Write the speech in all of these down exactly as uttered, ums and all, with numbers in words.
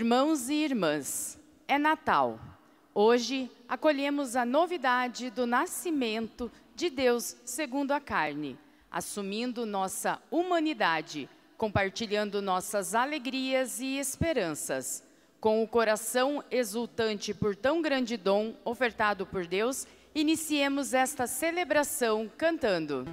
Irmãos e irmãs, é Natal. Hoje acolhemos a novidade do nascimento de Deus segundo a carne, assumindo nossa humanidade, compartilhando nossas alegrias e esperanças. Com o coração exultante por tão grande dom ofertado por Deus, iniciemos esta celebração cantando.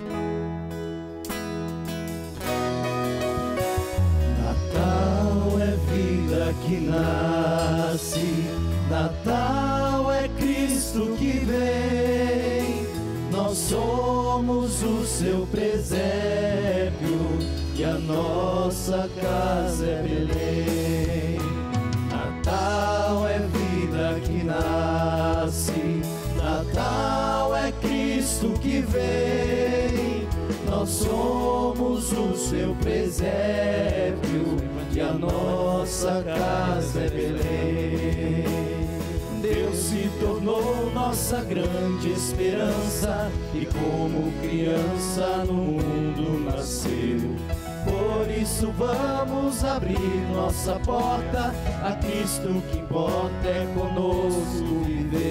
Natal é vida que nasce, Natal é Cristo que vem. Nós somos o seu presépio e a nossa casa é Belém. Natal é vida que nasce, Natal é Cristo que vem. Nós somos o seu presépio e a nossa casa é Belém. Deus se tornou nossa grande esperança e como criança no mundo nasceu. Por isso vamos abrir nossa porta a Cristo, que importa é conosco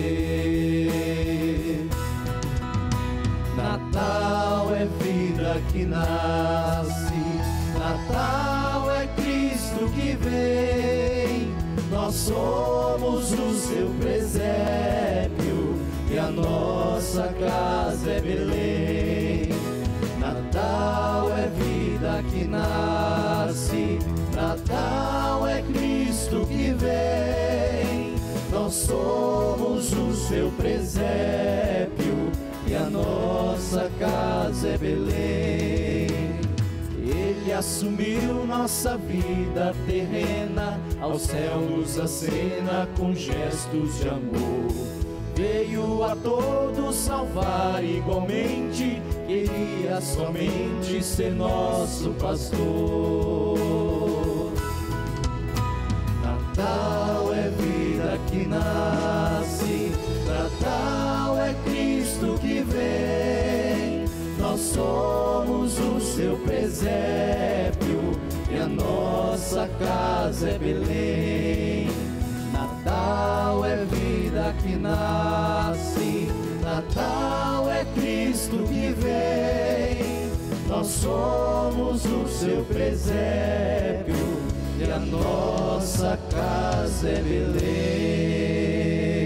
viver. Natal é vida que nasce, Natal é Cristo que vem. Nós somos o seu presépio e a nossa casa é Belém. Natal é vida que nasce, Natal é Cristo que vem. Nós somos o seu presépio e a nossa casa é Belém. Ele assumiu nossa vida terrena, ao céu nos acena com gestos de amor. Veio a todos salvar igualmente, queria somente ser nosso pastor. Natal é vida que nasce, Natal é Cristo que vem. Nós somos o seu presépio e a nossa casa é Belém. Natal é vida que nasce, Natal é Cristo que vem. Nós somos o seu presépio e a nossa casa é Belém.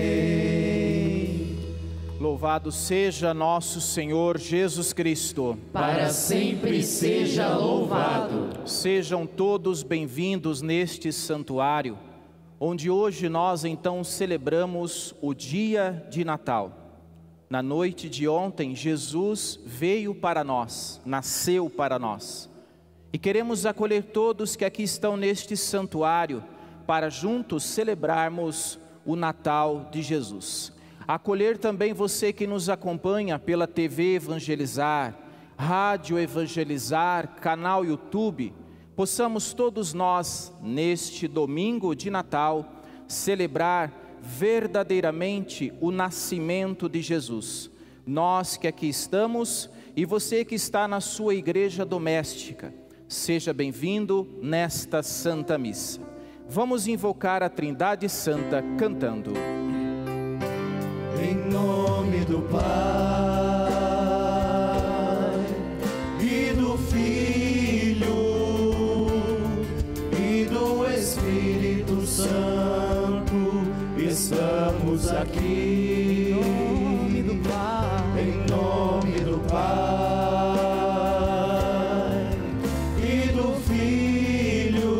Louvado seja nosso Senhor Jesus Cristo. Para sempre seja louvado. Sejam todos bem-vindos neste santuário, onde hoje nós então celebramos o dia de Natal. Na noite de ontem, Jesus veio para nós, nasceu para nós. E queremos acolher todos que aqui estão neste santuário, para juntos celebrarmos o Natal de Jesus. Acolher também você que nos acompanha pela T V Evangelizar, Rádio Evangelizar, canal YouTube. Possamos todos nós, neste domingo de Natal, celebrar verdadeiramente o nascimento de Jesus. Nós que aqui estamos e você que está na sua igreja doméstica, seja bem-vindo nesta Santa Missa. Vamos invocar a Trindade Santa cantando. Em nome do Pai e do Filho e do Espírito Santo, estamos aqui. Em nome do Pai, em nome do Pai e do Filho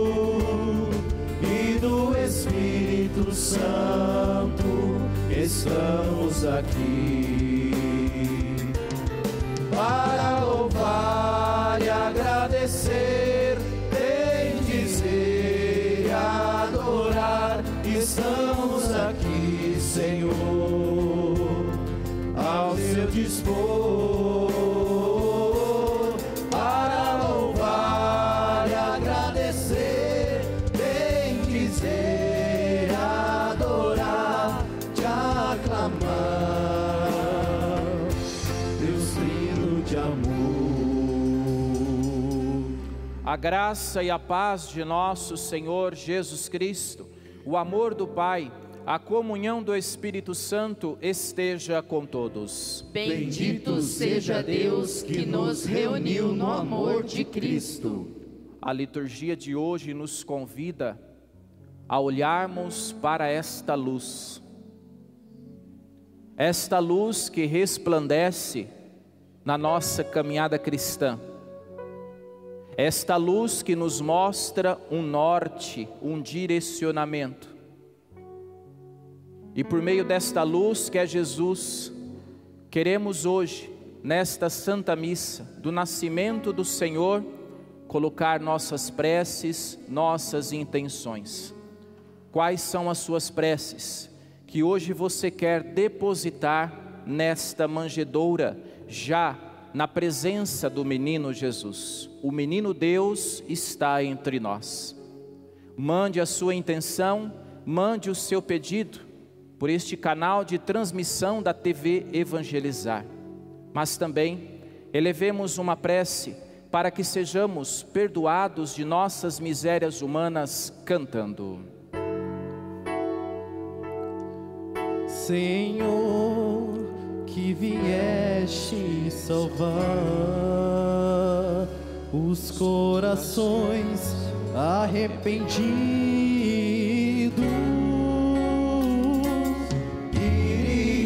e do Espírito Santo, estamos aqui para louvar e agradecer, bendizer e adorar. Estamos aqui, Senhor, ao seu dispor, para louvar e agradecer, bendizer e adorar, te aclamar, Deus lindo de amor. a graça e a paz de nosso Senhor Jesus Cristo, o amor do Pai, a comunhão do Espírito Santo esteja com todos. Bendito seja Deus que nos reuniu no amor de Cristo. A liturgia de hoje nos convida a olharmos para esta luz. Esta luz que resplandece na nossa caminhada cristã. Esta luz que nos mostra um norte, um direcionamento. E por meio desta luz que é Jesus, queremos hoje, nesta Santa Missa do nascimento do Senhor, colocar nossas preces, nossas intenções. Quais são as suas preces que hoje você quer depositar nesta manjedoura, já na presença do menino Jesus? O menino Deus está entre nós. Mande a sua intenção, mande o seu pedido por este canal de transmissão da T V Evangelizar. Mas também elevemos uma prece para que sejamos perdoados de nossas misérias humanas cantando. Senhor, que vieste salvar os corações arrependidos, Kyrie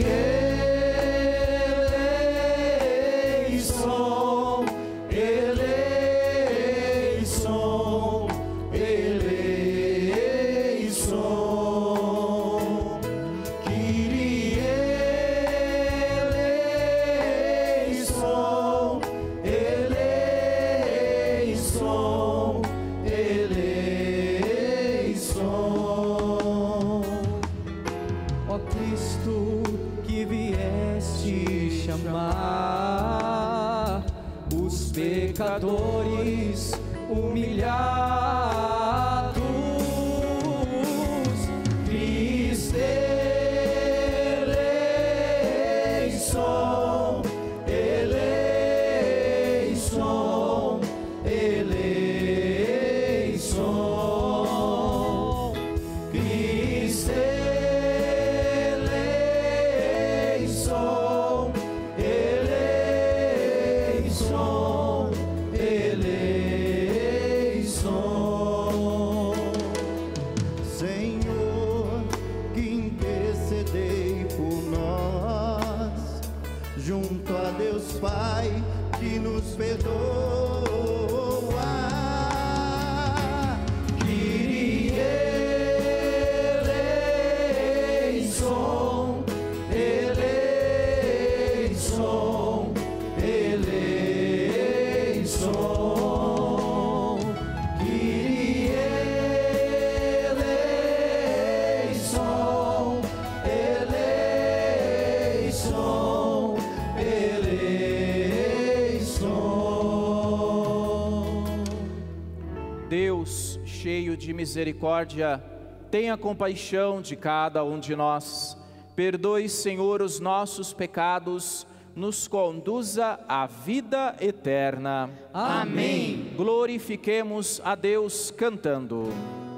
eleison, eleison, eleison, Kyrie eleison, eleison, eleição. Ó Cristo, que vieste chamar os pecadores humilhados, Cristo eleison, eleison, eleição, Cristo eleição, eleição, eleição. Senhor, que intercedei por nós, junto a Deus Pai, que nos perdoa. Kyrie eleison, eleison, eleição, Kyrie eleison, eleição, eleição. Deus, cheio de misericórdia, tenha compaixão de cada um de nós. Perdoe, Senhor, os nossos pecados, nos conduza à vida eterna. Amém. Glorifiquemos a Deus cantando.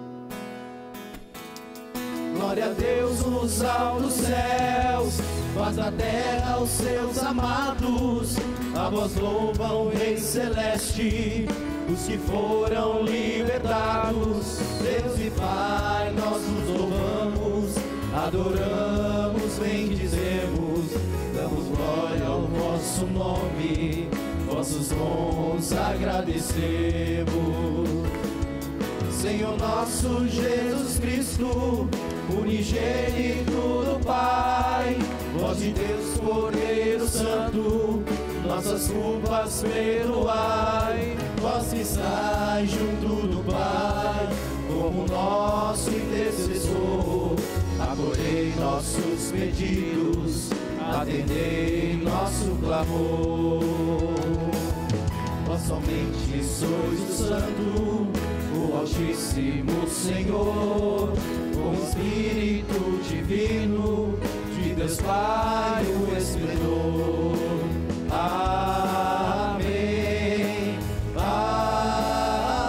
Glória a Deus nos altos céus, paz na terra aos seus amados. A vós louvam o Rei Celeste, os que foram libertados. Deus e Pai, nós nos louvamos, adoramos, bendizemos, damos glória ao vosso nome, vossos dons agradecemos. Senhor nosso Jesus Cristo, unigênito do Pai, voz de Deus, Cordeiro Santo, nossas culpas perdoai. Vós que estais junto do Pai, como nosso intercessor, acolhei nossos pedidos, atendei nosso clamor. Vós somente sois o Santo, o Altíssimo Senhor, com o Espírito Divino, de Deus Pai o esplendor. Amém, amém,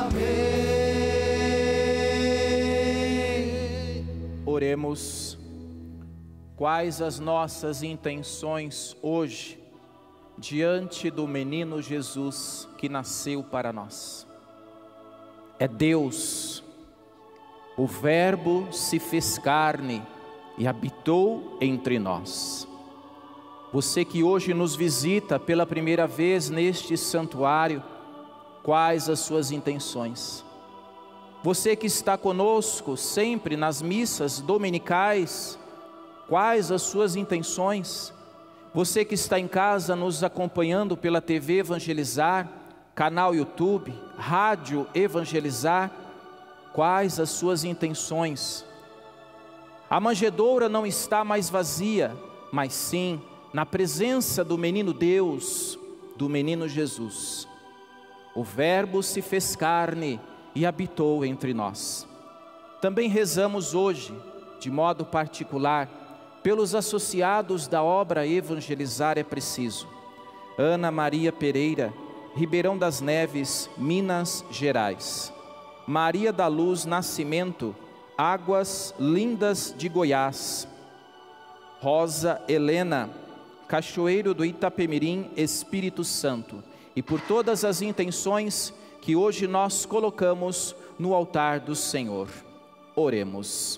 Oremos. Quais as nossas intenções hoje, diante do menino Jesus que nasceu para nós? É Deus, o Verbo se fez carne e habitou entre nós. Você que hoje nos visita pela primeira vez neste santuário, quais as suas intenções? Você que está conosco sempre nas missas dominicais, quais as suas intenções? Você que está em casa nos acompanhando pela T V Evangelizar, canal YouTube, rádio Evangelizar, quais as suas intenções? A manjedoura não está mais vazia, mas sim na presença do menino Deus, do menino Jesus. O Verbo se fez carne e habitou entre nós. Também rezamos hoje, de modo particular, pelos associados da obra Evangelizar é Preciso. Ana Maria Pereira, Ribeirão das Neves, Minas Gerais. Maria da Luz Nascimento, Águas Lindas de Goiás. Rosa Helena, Cachoeiro do Itapemirim, Espírito Santo. E por todas as intenções que hoje nós colocamos no altar do Senhor. Oremos.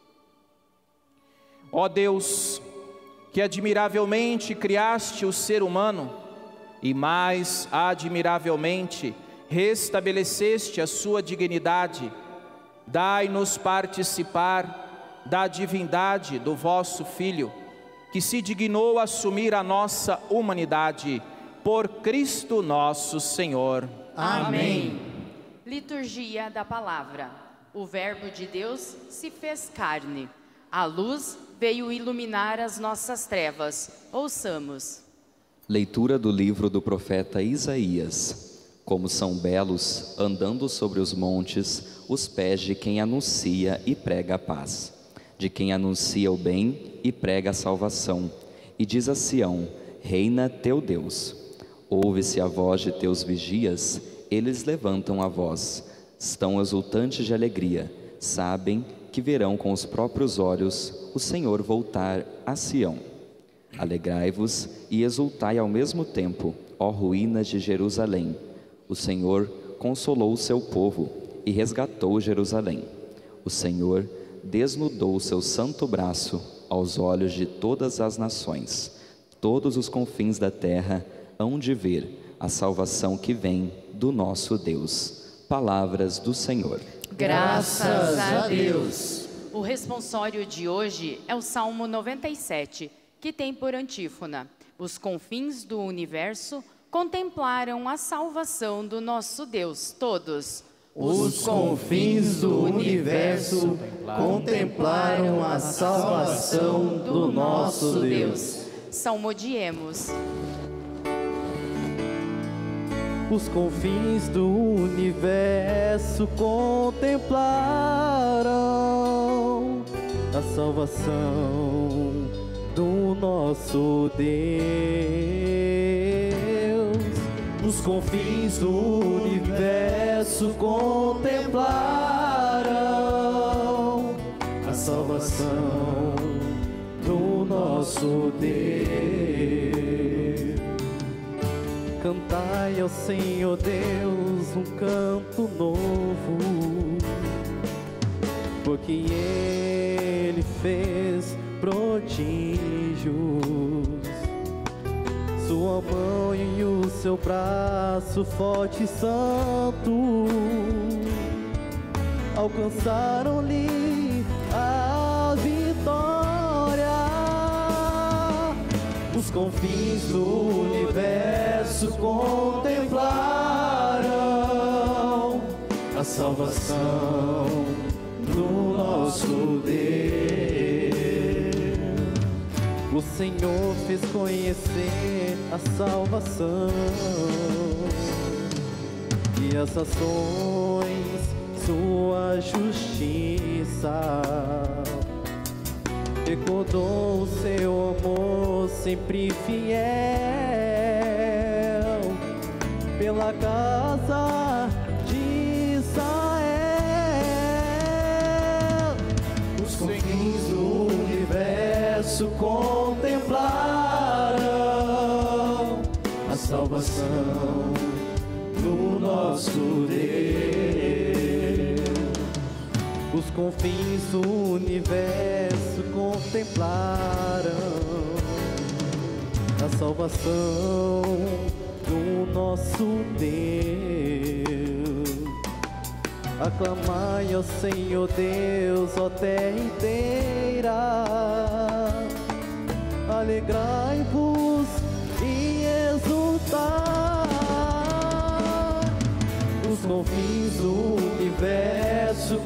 Ó Deus, que admiravelmente criaste o ser humano e mais admiravelmente restabeleceste a sua dignidade, dai-nos participar da divindade do vosso Filho, que se dignou assumir a nossa humanidade, por Cristo nosso Senhor. Amém. Liturgia da Palavra. O Verbo de Deus se fez carne. A luz veio iluminar as nossas trevas. Ouçamos. Leitura do livro do profeta Isaías. Como são belos, andando sobre os montes, os pés de quem anuncia e prega a paz, de quem anuncia o bem e prega a salvação, e diz a Sião: reina teu Deus. Ouve-se a voz de teus vigias, eles levantam a voz, estão exultantes de alegria, sabem que verão com os próprios olhos o Senhor voltar a Sião. Alegrai-vos e exultai ao mesmo tempo, ó ruínas de Jerusalém. O Senhor consolou o seu povo e resgatou Jerusalém. O Senhor desnudou o seu santo braço aos olhos de todas as nações. Todos os confins da terra hão de ver a salvação que vem do nosso Deus. Palavras do Senhor. Graças a Deus. O responsório de hoje é o Salmo noventa e sete, que tem por antífona: os confins do universo contemplaram a salvação do nosso Deus. Todos. Os confins do universo contemplaram a salvação do nosso Deus. Salmodiemos. Os confins do universo contemplaram a salvação do nosso Deus. Os confins do universo contemplaram a salvação do nosso Deus. Cantai ao Senhor Deus um canto novo, porque Ele fez prodígios. Sua mão e o seu braço forte e santo alcançaram-lhe a vitória. Os confins do universo contemplaram a salvação do nosso Deus. O Senhor fez conhecer a salvação e as ações, sua justiça. Recordou o seu amor sempre fiel pela casa de Israel. Os confins universo contemplarão a salvação do nosso Deus. Os confins do universo contemplaram a salvação do nosso Deus. Aclamai ao Senhor Deus, ó terra inteira, alegrai-vos e exultai. Os confins do universo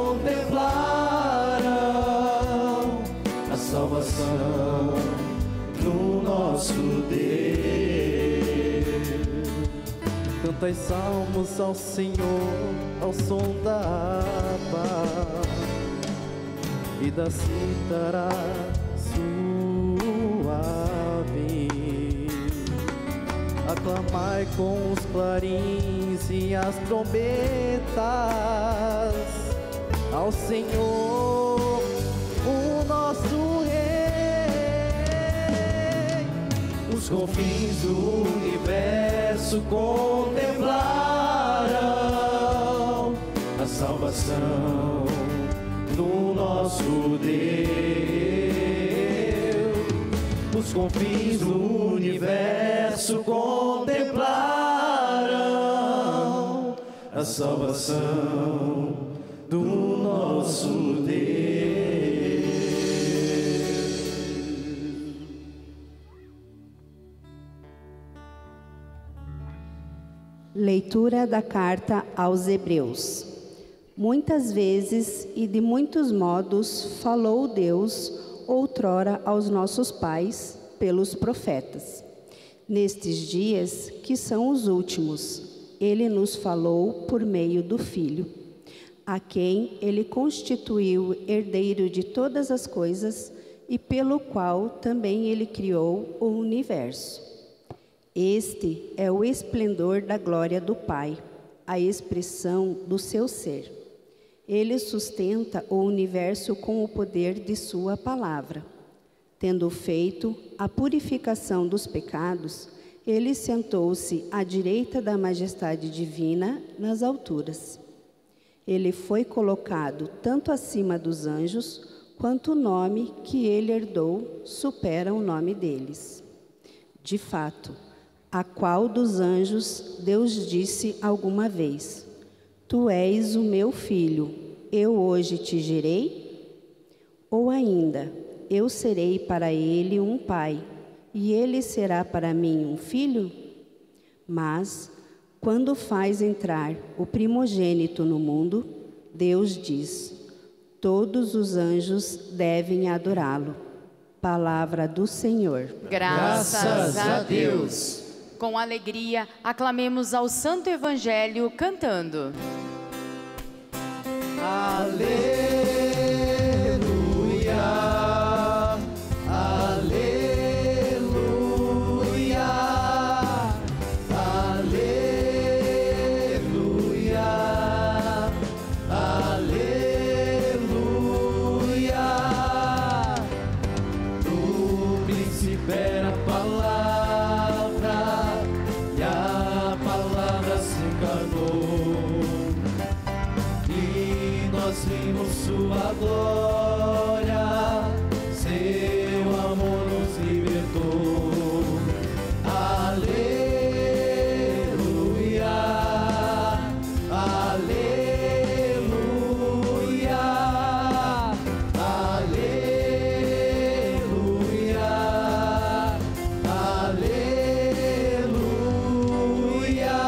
contemplarão a salvação do nosso Deus. Cantai salmos ao Senhor ao som da harpa e da cítara suave. Aclamai com os clarins e as trombetas ao Senhor, o nosso Rei. Os confins do universo contemplarão a salvação do nosso Deus. Os confins do universo contemplarão a salvação do nosso Deus. Leitura da carta aos Hebreus. Muitas vezes e de muitos modos falou Deus outrora aos nossos pais pelos profetas. Nestes dias, que são os últimos, Ele nos falou por meio do Filho, a quem Ele constituiu herdeiro de todas as coisas e pelo qual também Ele criou o universo. Este é o esplendor da glória do Pai, a expressão do seu ser. Ele sustenta o universo com o poder de sua palavra. Tendo feito a purificação dos pecados, ele sentou-se à direita da majestade divina nas alturas. Ele foi colocado tanto acima dos anjos, quanto o nome que ele herdou supera o nome deles. De fato, a qual dos anjos Deus disse alguma vez: Tu és o meu filho, eu hoje te gerei? Ou ainda, eu serei para ele um pai, e ele será para mim um filho? Mas, quando faz entrar o primogênito no mundo, Deus diz: Todos os anjos devem adorá-lo. Palavra do Senhor. Graças a Deus. Com alegria, aclamemos ao Santo Evangelho cantando. Aleluia, aleluia, aleluia, aleluia. Do príncipe era a palavra, e a palavra se encarnou, e nós vimos sua glória, seu amor nos libertou. Aleluia, aleluia, aleluia, aleluia.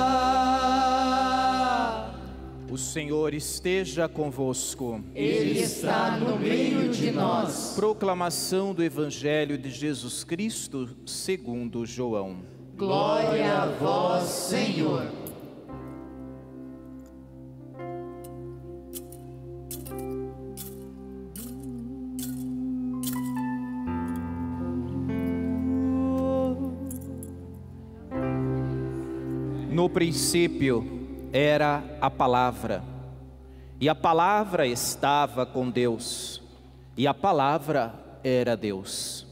O Senhor esteja convosco. Ele está no meio de nós. Proclamação do Evangelho de Jesus Cristo segundo João. Glória a vós, Senhor. No princípio era a palavra, e a palavra estava com Deus, e a palavra era Deus.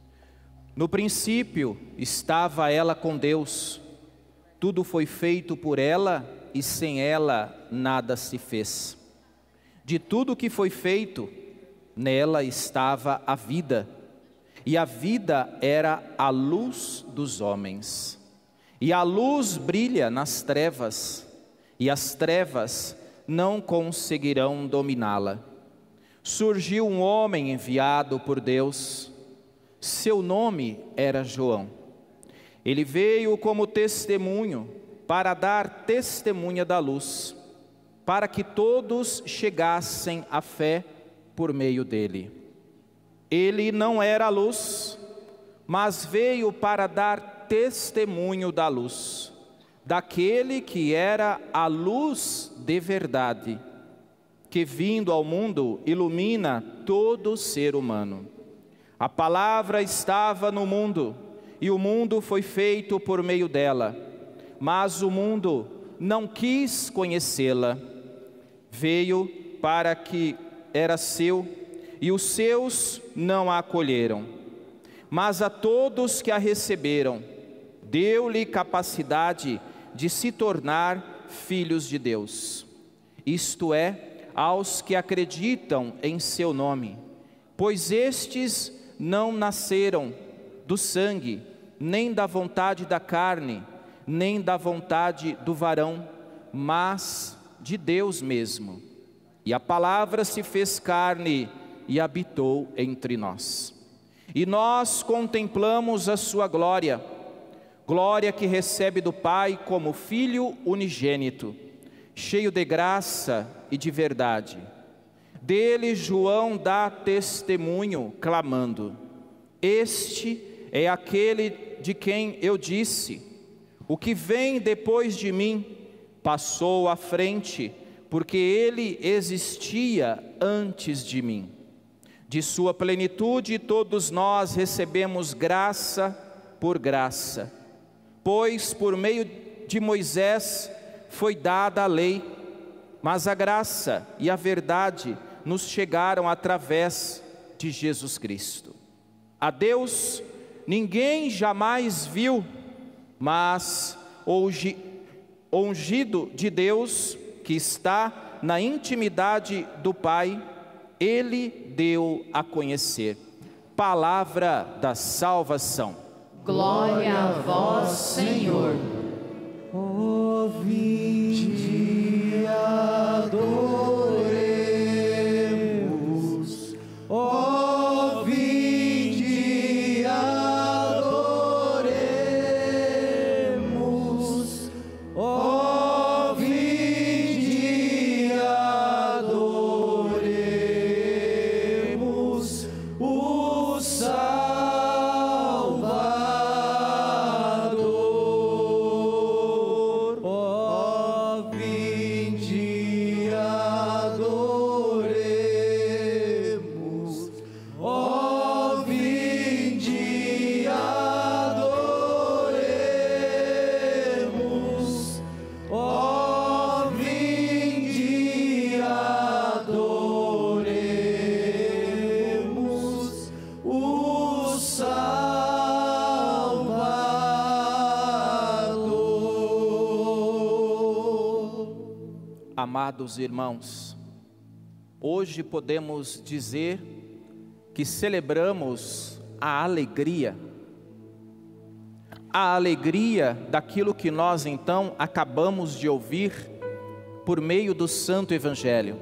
No princípio estava ela com Deus. Tudo foi feito por ela e sem ela nada se fez. De tudo que foi feito, nela estava a vida, e a vida era a luz dos homens. E a luz brilha nas trevas, e as trevas não conseguirão dominá-la. Surgiu um homem enviado por Deus, seu nome era João. Ele veio como testemunho, para dar testemunha da luz, para que todos chegassem à fé por meio dele. Ele não era a luz, mas veio para dar testemunho da luz, daquele que era a luz de verdade, que vindo ao mundo ilumina todo ser humano. A palavra estava no mundo, e o mundo foi feito por meio dela, mas o mundo não quis conhecê-la. Veio para que era seu, e os seus não a acolheram. Mas a todos que a receberam, deu-lhe capacidade de se tornar filhos de Deus. Isto é, aos que acreditam em seu nome, pois estes não nasceram do sangue, nem da vontade da carne, nem da vontade do varão, mas de Deus mesmo. E a palavra se fez carne e habitou entre nós. E nós contemplamos a sua glória, glória que recebe do Pai como Filho unigênito, cheio de graça e de verdade. Dele João dá testemunho, clamando: este é aquele de quem eu disse, o que vem depois de mim passou à frente, porque ele existia antes de mim. De sua plenitude todos nós recebemos graça por graça, pois por meio de Moisés foi dada a lei, mas a graça e a verdade nos chegaram através de Jesus Cristo. A Deus ninguém jamais viu, mas o ungido de Deus, que está na intimidade do Pai, Ele deu a conhecer. Palavra da salvação. Glória a vós, Senhor. Ó, vinde e adoremos. Ó, vinde e adoremos. Ó, vinde e adoremos o Salvador. Ó, vinde e adoremos. Ó, vinde e adoremos. Ó, vinde e adoremos o Salvador. Amados irmãos, hoje podemos dizer que celebramos a alegria, a alegria daquilo que nós então acabamos de ouvir por meio do Santo Evangelho.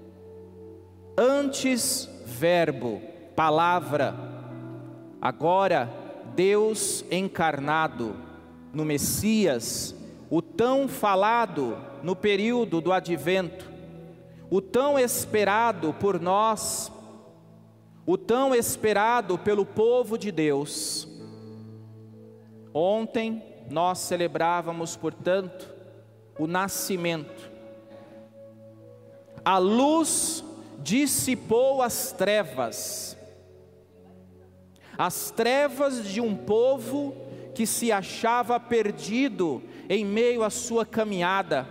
Antes verbo, palavra, agora Deus encarnado no Messias, o tão falado no período do Advento, o tão esperado por nós, o tão esperado pelo povo de Deus. Ontem nós celebrávamos, portanto, o nascimento. A luz dissipou as trevas, as trevas de um povo que se achava perdido em meio à sua caminhada,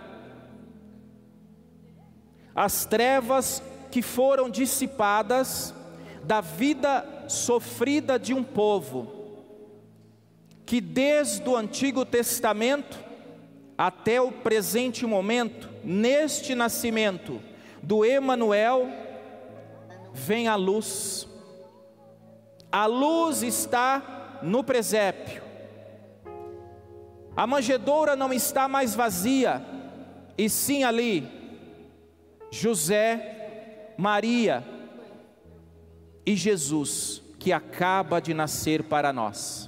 as trevas que foram dissipadas da vida sofrida de um povo que desde o Antigo Testamento até o presente momento, neste nascimento do Emanuel, vem a luz. A luz está no presépio. A manjedoura não está mais vazia, e sim ali José, Maria e Jesus, que acaba de nascer para nós.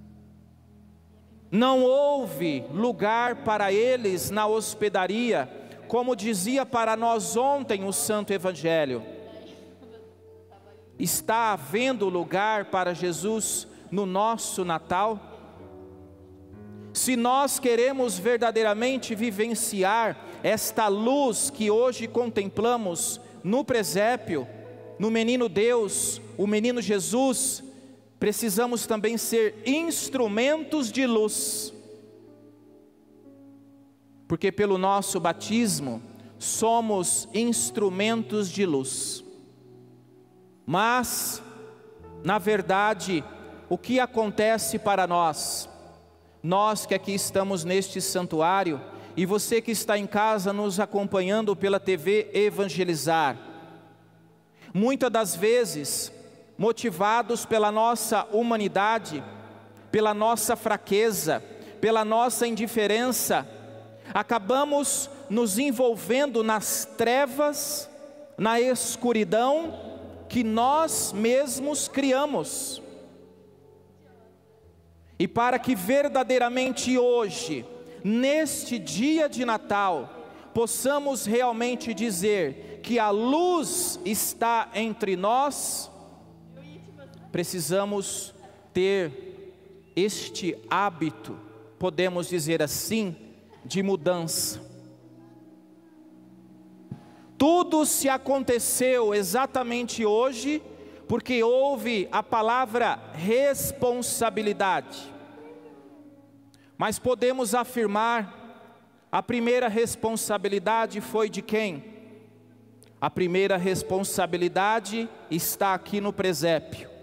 Não houve lugar para eles na hospedaria, como dizia para nós ontem o Santo Evangelho. Está havendo lugar para Jesus no nosso Natal? Se nós queremos verdadeiramente vivenciar esta luz que hoje contemplamos no presépio, no menino Deus, o menino Jesus, precisamos também ser instrumentos de luz, porque pelo nosso batismo somos instrumentos de luz. Mas, na verdade, o que acontece para nós? Nós que aqui estamos neste santuário, e você que está em casa nos acompanhando pela T V Evangelizar, muitas das vezes, motivados pela nossa humanidade, pela nossa fraqueza, pela nossa indiferença, acabamos nos envolvendo nas trevas, na escuridão que nós mesmos criamos. E para que verdadeiramente hoje, neste dia de Natal, possamos realmente dizer que a luz está entre nós, precisamos ter este hábito, podemos dizer assim, de mudança. Tudo se aconteceu exatamente hoje, porque houve a palavra responsabilidade. Mas podemos afirmar, a primeira responsabilidade foi de quem? A primeira responsabilidade está aqui no presépio.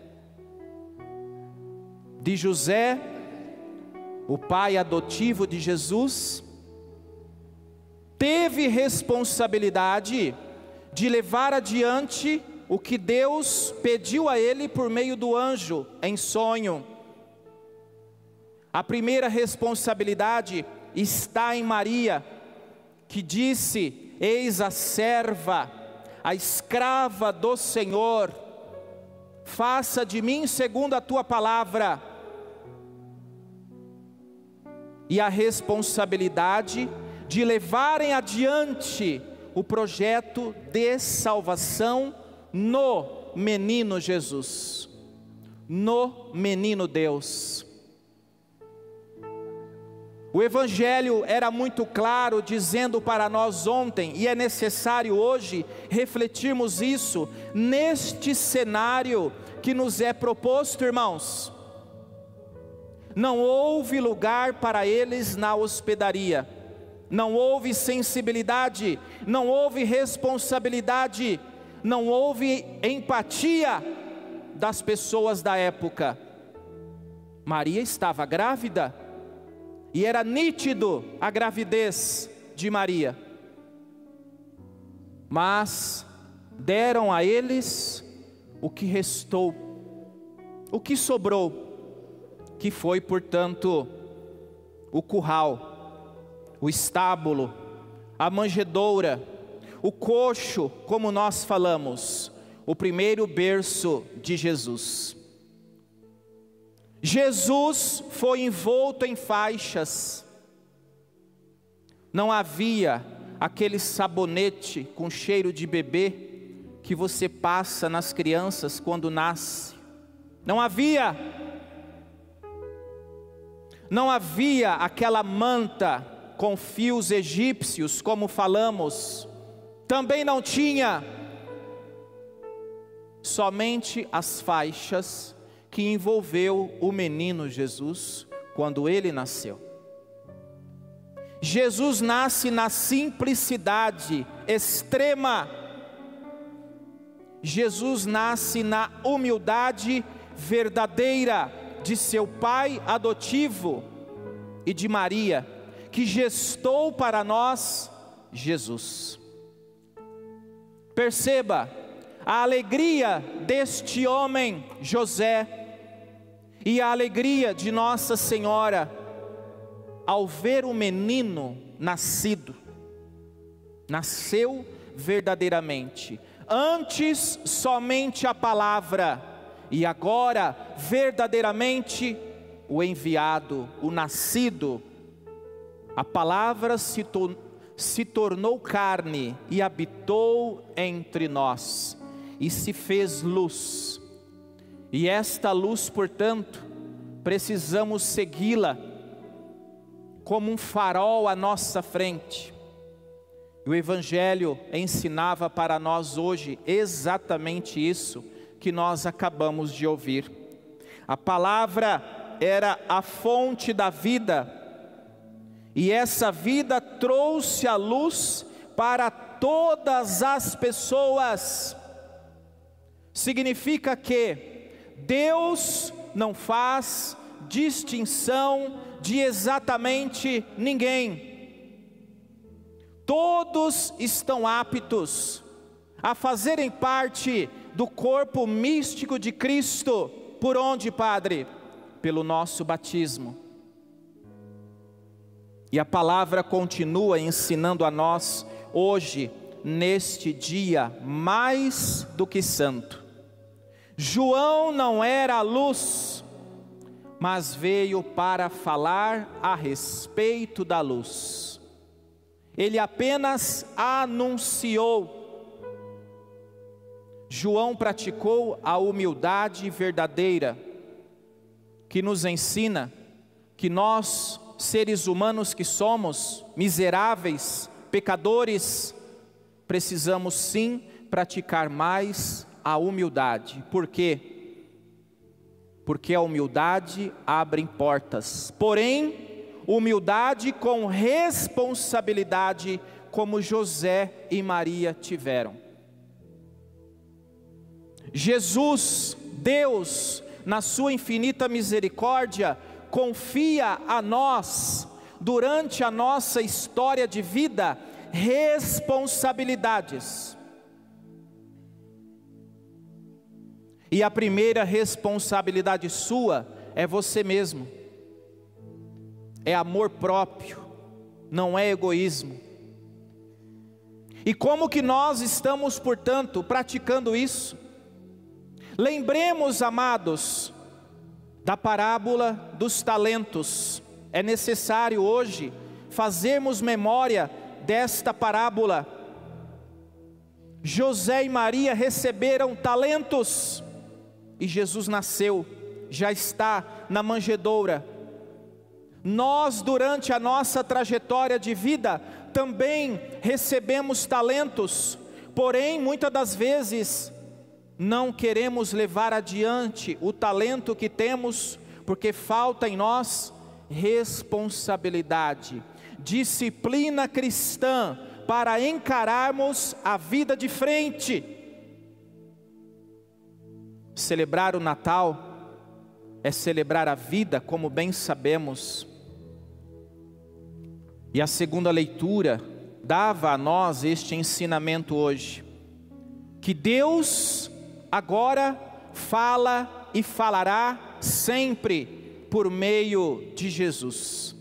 De José, o pai adotivo de Jesus, teve responsabilidade de levar adiante o que Deus pediu a ele por meio do anjo em sonho. A primeira responsabilidade está em Maria, que disse: eis a serva, a escrava do Senhor, faça de mim segundo a tua palavra. E a responsabilidade de levarem adiante o projeto de salvação no menino Jesus, no menino Deus. O Evangelho era muito claro, dizendo para nós ontem, e é necessário hoje refletirmos isso, neste cenário que nos é proposto, irmãos. Não houve lugar para eles na hospedaria, não houve sensibilidade, não houve responsabilidade, não houve empatia das pessoas da época. Maria estava grávida, e era nítido a gravidez de Maria, mas deram a eles o que restou, o que sobrou, que foi, portanto, o curral, o estábulo, a manjedoura, o coxo, como nós falamos, o primeiro berço de Jesus. Jesus foi envolto em faixas. Não havia aquele sabonete com cheiro de bebê que você passa nas crianças quando nasce. Não havia. Não havia aquela manta com fios egípcios, como falamos. Também não tinha. Somente as faixas que envolveu o menino Jesus quando ele nasceu. Jesus nasce na simplicidade extrema. Jesus nasce na humildade verdadeira de seu pai adotivo e de Maria, que gestou para nós Jesus. Perceba a alegria deste homem, José, e a alegria de Nossa Senhora ao ver o menino nascido. Nasceu verdadeiramente. Antes somente a palavra, e agora verdadeiramente o enviado, o nascido. A palavra se, to se tornou carne e habitou entre nós, e se fez luz. E esta luz, portanto, precisamos segui-la como um farol à nossa frente. O Evangelho ensinava para nós hoje exatamente isso que nós acabamos de ouvir. A palavra era a fonte da vida, e essa vida trouxe a luz para todas as pessoas. Significa que Deus não faz distinção de exatamente ninguém. Todos estão aptos a fazerem parte do corpo místico de Cristo. Por onde, Padre? Pelo nosso batismo. E a palavra continua ensinando a nós hoje, neste dia mais do que santo. João não era a luz, mas veio para falar a respeito da luz. Ele apenas anunciou. João praticou a humildade verdadeira, que nos ensina que nós, seres humanos que somos, miseráveis, pecadores, precisamos sim praticar mais a humildade. Por quê? Porque a humildade abre portas. Porém, humildade com responsabilidade, como José e Maria tiveram. Jesus, Deus, na sua infinita misericórdia, confia a nós, durante a nossa história de vida, responsabilidades. E a primeira responsabilidade sua é você mesmo. É amor próprio, não é egoísmo. E como que nós estamos, portanto, praticando isso? Lembremos, amados, da parábola dos talentos. É necessário hoje fazermos memória desta parábola. José e Maria receberam talentos, e Jesus nasceu, já está na manjedoura. Nós, durante a nossa trajetória de vida, também recebemos talentos, porém, muitas das vezes, não queremos levar adiante o talento que temos, porque falta em nós responsabilidade, disciplina cristã, para encararmos a vida de frente. Celebrar o Natal é celebrar a vida, como bem sabemos. E a segunda leitura dava a nós este ensinamento hoje, que Deus agora fala e falará sempre por meio de Jesus.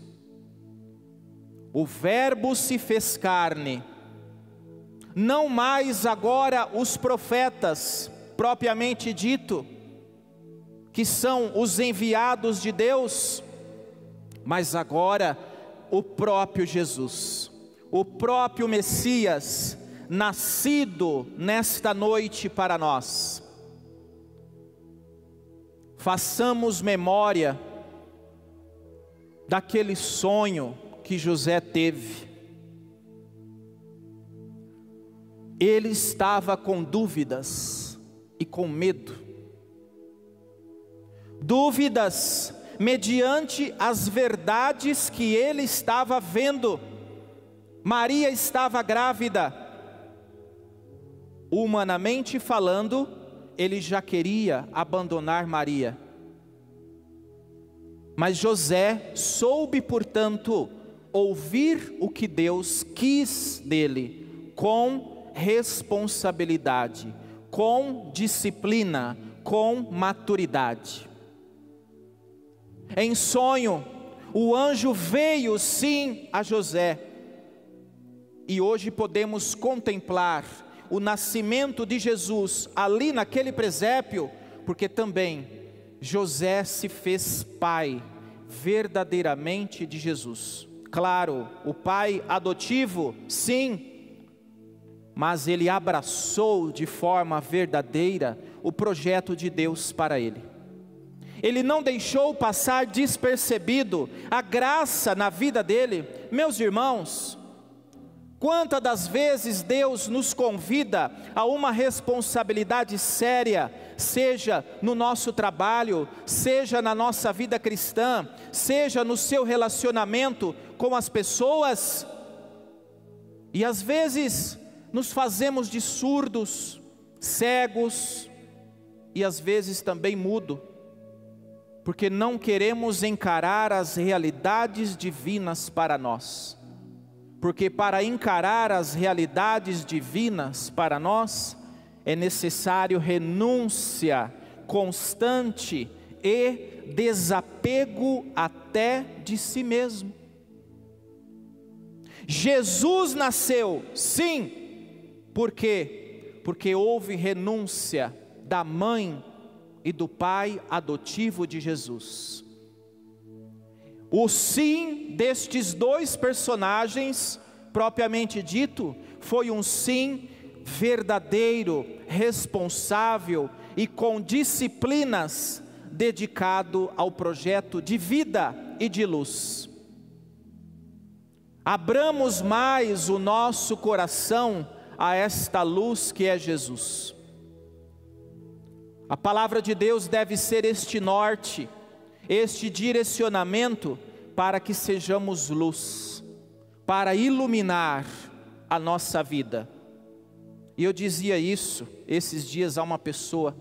O Verbo se fez carne, não mais agora os profetas, propriamente dito, que são os enviados de Deus, mas agora o próprio Jesus, o próprio Messias, nascido nesta noite para nós. Façamos memória daquele sonho que José teve. Ele estava com dúvidas e com medo. Dúvidas mediante as verdades que ele estava vendo. Maria estava grávida. humanamente falando, ele já queria abandonar Maria. Mas José soube, portanto, ouvir o que Deus quis dele, com responsabilidade, com disciplina, com maturidade. Em sonho, o anjo veio sim a José, e hoje podemos contemplar o nascimento de Jesus ali naquele presépio, porque também José se fez pai verdadeiramente de Jesus. Claro, o pai adotivo, sim, mas ele abraçou de forma verdadeira o projeto de Deus para ele. Ele não deixou passar despercebido a graça na vida dele. Meus irmãos, quantas das vezes Deus nos convida a uma responsabilidade séria, seja no nosso trabalho, seja na nossa vida cristã, seja no seu relacionamento com as pessoas, e às vezes nos fazemos de surdos, cegos, e às vezes também mudo, porque não queremos encarar as realidades divinas para nós. Porque para encarar as realidades divinas para nós, é necessário renúncia constante e desapego até de si mesmo. Jesus nasceu, sim, por quê? Porque houve renúncia da mãe e do pai adotivo de Jesus. O sim destes dois personagens, propriamente dito, foi um sim verdadeiro, responsável e com disciplinas, dedicado ao projeto de vida e de luz. Abramos mais o nosso coração a esta luz que é Jesus. A palavra de Deus deve ser este norte, este direcionamento, para que sejamos luz, para iluminar a nossa vida. E eu dizia isso esses dias a uma pessoa: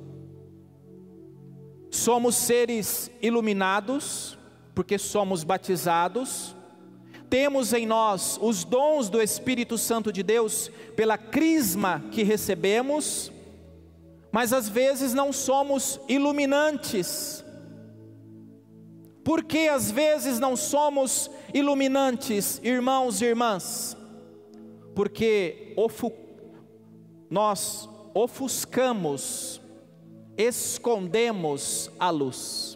somos seres iluminados, porque somos batizados, temos em nós os dons do Espírito Santo de Deus, pela crisma que recebemos, mas às vezes não somos iluminantes. Por que às vezes não somos iluminantes, irmãos e irmãs? Porque ofu- nós ofuscamos, escondemos a luz.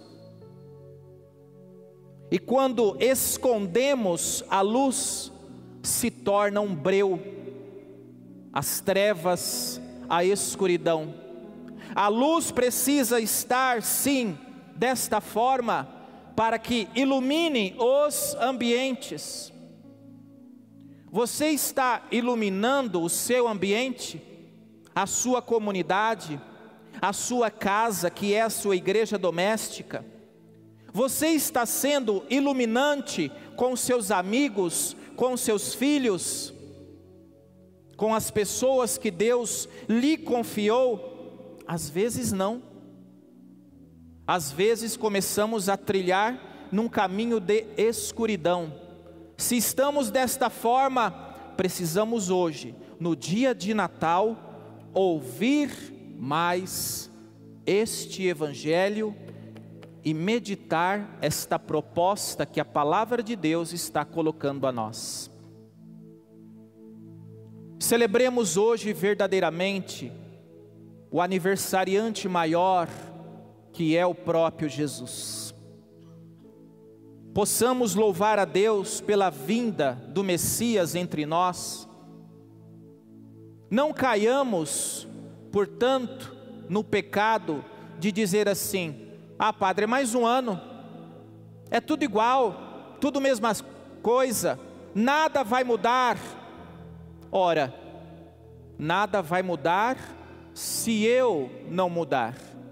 E quando escondemos a luz, se torna um breu, as trevas, a escuridão. A luz precisa estar, sim, desta forma, para que ilumine os ambientes. Você está iluminando o seu ambiente, a sua comunidade, a sua casa, que é a sua igreja doméstica? Você está sendo iluminante com seus amigos, com seus filhos, com as pessoas que Deus lhe confiou? Às vezes não. Às vezes começamos a trilhar num caminho de escuridão. Se estamos desta forma, precisamos hoje, no dia de Natal, ouvir mais este Evangelho e meditar esta proposta que a palavra de Deus está colocando a nós. Celebremos hoje verdadeiramente o aniversariante maior, que é o próprio Jesus. Possamos louvar a Deus pela vinda do Messias entre nós. Não caiamos, portanto, no pecado de dizer assim: ah, padre, é mais um ano, é tudo igual, tudo mesma coisa, nada vai mudar. Ora, nada vai mudar se eu não mudar.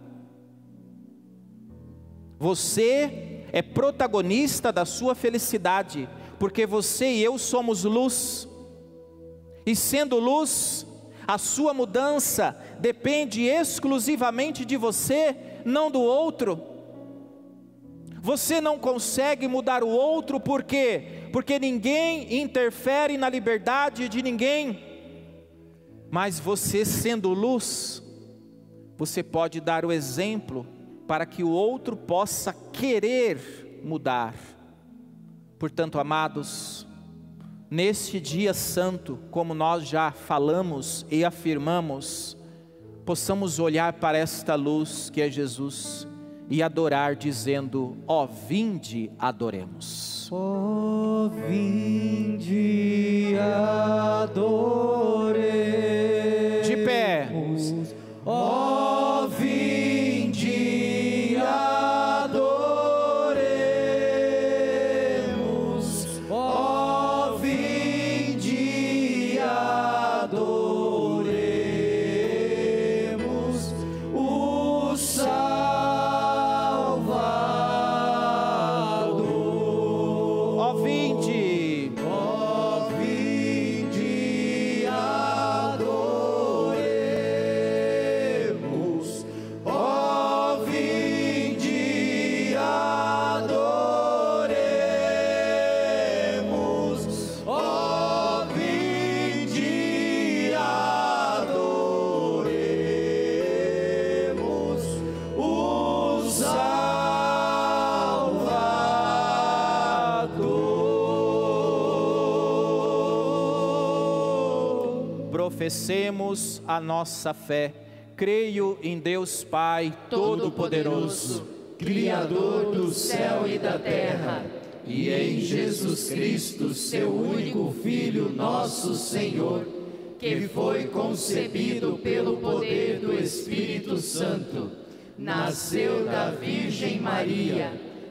Você é protagonista da sua felicidade, porque você e eu somos luz, e sendo luz, A sua mudança depende exclusivamente de você, não do outro. Você não consegue mudar o outro, por quê? Porque ninguém interfere na liberdade de ninguém. Mas você, sendo luz, você pode dar o exemplo para que o outro possa querer mudar. Portanto, amados, neste dia santo, como nós já falamos e afirmamos, possamos olhar para esta luz que é Jesus e adorar dizendo: ó, vinde, adoremos. Ó, vinde, adoremos. De pé. Ó, vinde, adoremos. Ó, vinde, adoremos o Salvador. Ó, vinde. Ó, vinde, adoremos. Ó, vinde, adoremos. Ó, vinde, adoremos o Salvador. Professemos a nossa fé. Creio em Deus Pai Todo-Poderoso, Criador do céu e da terra, e em Jesus Cristo, seu único Filho, nosso Senhor, que foi concebido pelo poder do Espírito Santo, nasceu da Virgem Maria,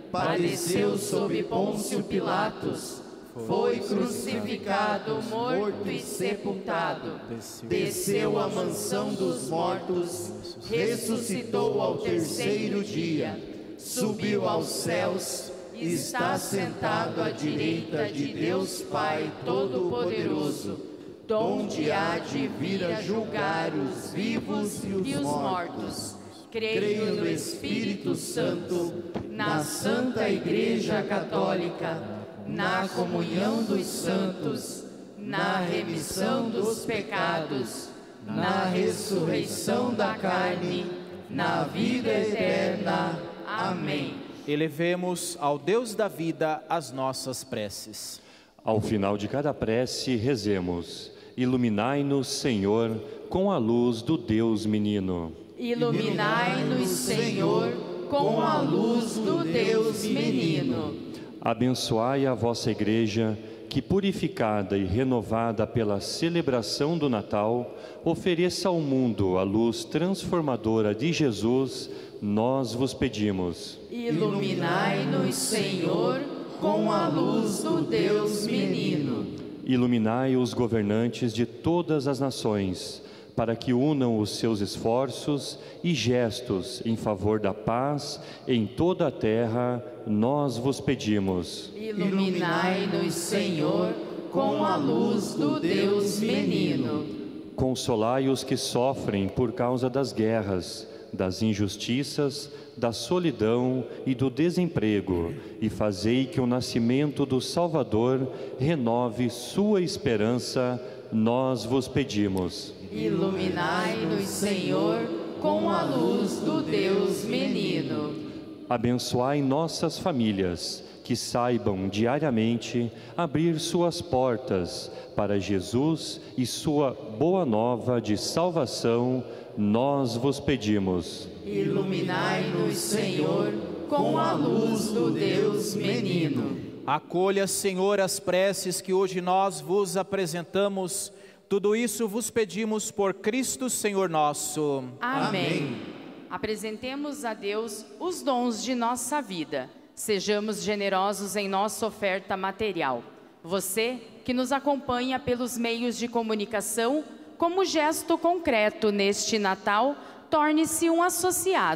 padeceu sob Pôncio Pilatos, foi crucificado, morto e sepultado, desceu à mansão dos mortos, ressuscitou ao terceiro dia, subiu aos céus, está sentado à direita de Deus Pai Todo-Poderoso, donde há de vir a julgar os vivos e os mortos. Creio no Espírito Santo, na Santa Igreja Católica, na comunhão dos santos, na remissão dos pecados, na ressurreição da carne, na vida eterna. Amém. Elevemos ao Deus da vida as nossas preces. Ao final de cada prece, rezemos: iluminai-nos, Senhor, com a luz do Deus menino. Iluminai-nos, Senhor, com a luz do Deus menino. Abençoai a vossa Igreja, que, purificada e renovada pela celebração do Natal, ofereça ao mundo a luz transformadora de Jesus, nós vos pedimos. Iluminai-nos, Senhor, com a luz do Deus menino. Iluminai os governantes de todas as nações, para que unam os seus esforços e gestos em favor da paz em toda a terra, nós vos pedimos. Iluminai-nos, Senhor, com a luz do Deus menino. Consolai os que sofrem por causa das guerras, das injustiças, da solidão e do desemprego, e fazei que o nascimento do Salvador renove sua esperança, nós vos pedimos. Iluminai-nos, Senhor, com a luz do Deus menino. Abençoai nossas famílias, que saibam diariamente abrir suas portas para Jesus e sua boa nova de salvação, nós vos pedimos. Iluminai-nos, Senhor, com a luz do Deus menino. Acolha, Senhor, as preces que hoje nós vos apresentamos. Tudo isso vos pedimos por Cristo, Senhor nosso. Amém. Amém. Apresentemos a Deus os dons de nossa vida. Sejamos generosos em nossa oferta material. Você que nos acompanha pelos meios de comunicação, como gesto concreto neste Natal, torne-se um associado.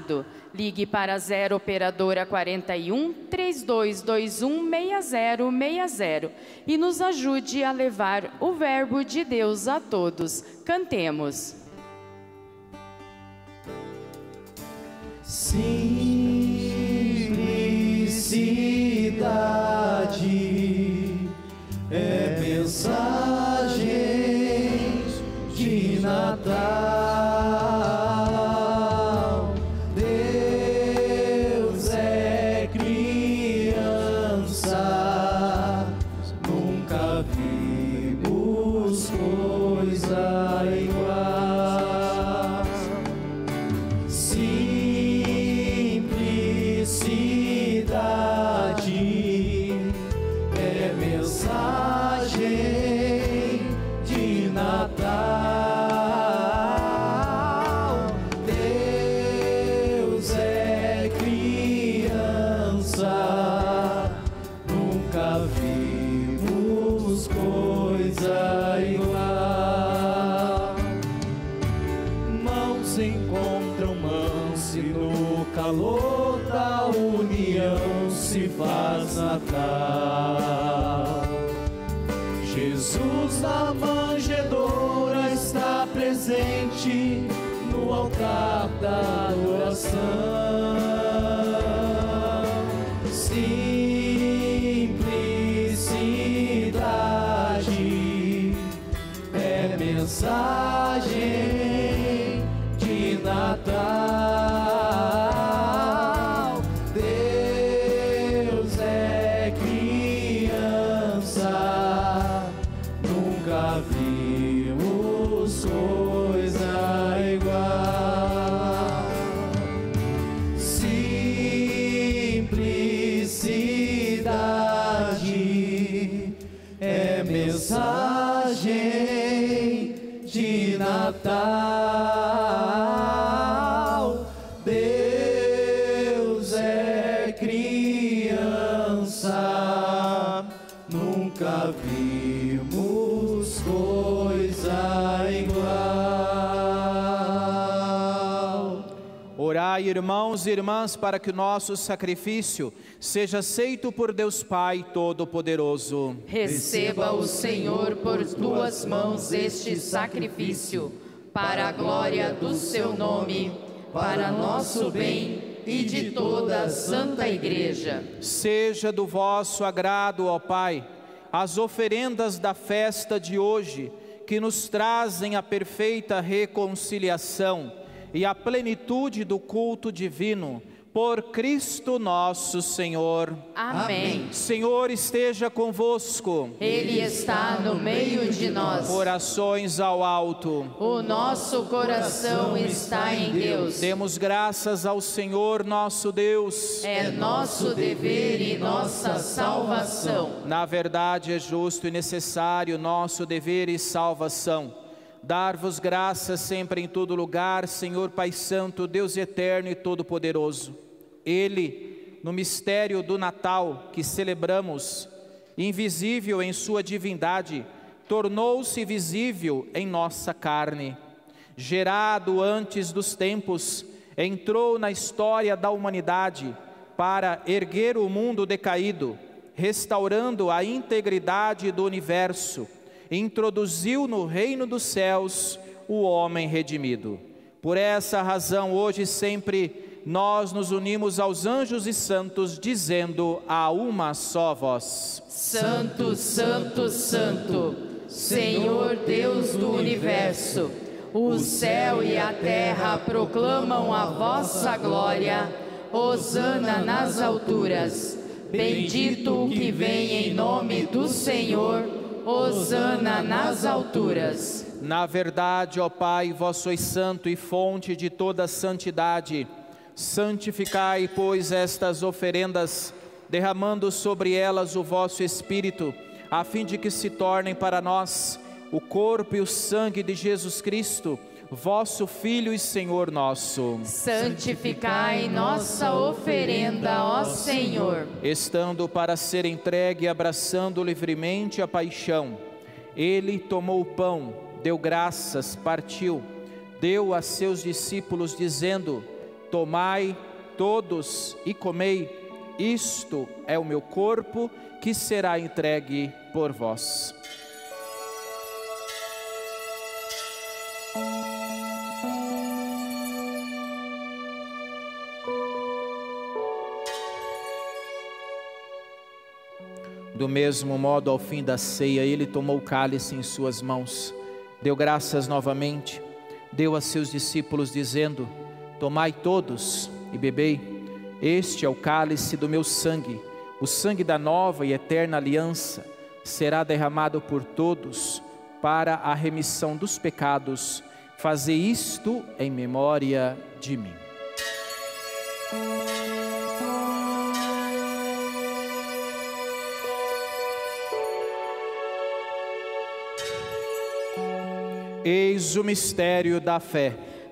Ligue para zero Operadora quarenta e um, três dois dois um, seis zero seis zero e nos ajude a levar o verbo de Deus a todos. Cantemos. Simplicidade é mensagem de Natal. Deus é criança, nunca vimos coisa igual. Simplicidade é mensagem de Natal. Deus é criança, nunca vimos coisa igual. Mãos encontram mãos e no calor da união se faz Natal. Jesus na manjedoura está presente no altar da adoração. Simplicidade é mensagem de Natal. Deus é criança, nunca vimos coisa igual. Simplicidade é mensagem de Natal. Deus é criança, nunca vimos coisa igual. Orai, irmãos e irmãs, para que o nosso sacrifício seja aceito por Deus Pai Todo-Poderoso. Receba o Senhor por tuas mãos este sacrifício, para a glória do seu nome, para nosso bem e de toda a Santa Igreja. Seja do vosso agrado, ó Pai, as oferendas da festa de hoje, que nos trazem a perfeita reconciliação e a plenitude do culto divino, por Cristo nosso Senhor. Amém. Senhor esteja convosco. Ele está no meio de nós. Orações ao alto. O nosso coração está em Deus. Demos graças ao Senhor nosso Deus. É nosso dever e nossa salvação. Na verdade é justo e necessário nosso dever e salvação. Dar-vos graças sempre em todo lugar, Senhor Pai Santo, Deus eterno e todo-poderoso. Ele, no mistério do Natal que celebramos, invisível em sua divindade, tornou-se visível em nossa carne. Gerado antes dos tempos, entrou na história da humanidade para erguer o mundo decaído, restaurando a integridade do universo. Introduziu no reino dos céus o homem redimido. Por essa razão, hoje e sempre, nós nos unimos aos anjos e santos, dizendo a uma só voz: Santo, Santo, Santo, Senhor Deus do Universo, o céu e a terra proclamam a vossa glória. Hosana nas alturas. Bendito o que vem em nome do Senhor. Hosana nas alturas. Na verdade, ó Pai, vós sois santo e fonte de toda santidade. Santificai, pois, estas oferendas, derramando sobre elas o vosso Espírito, a fim de que se tornem para nós o corpo e o sangue de Jesus Cristo, vosso Filho e Senhor nosso. Santificai nossa oferenda, ó Senhor. Estando para ser entregue e abraçando livremente a paixão, ele tomou o pão, deu graças, partiu, deu a seus discípulos, dizendo: tomai, todos e comei, isto é o meu corpo que será entregue por vós. Do mesmo modo, ao fim da ceia, ele tomou o cálice em suas mãos, deu graças novamente, deu a seus discípulos, dizendo: tomai todos e bebei, este é o cálice do meu sangue, o sangue da nova e eterna aliança, será derramado por todos para a remissão dos pecados. Fazei isto em memória de mim. Eis o mistério da fé.